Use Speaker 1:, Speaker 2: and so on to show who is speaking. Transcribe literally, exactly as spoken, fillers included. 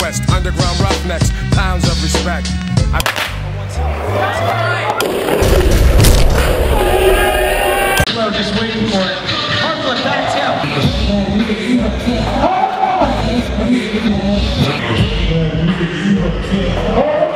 Speaker 1: conquest. Underground roughnecks, pounds of respect. I
Speaker 2: Slow, just waiting for it. Hard flip, back tail.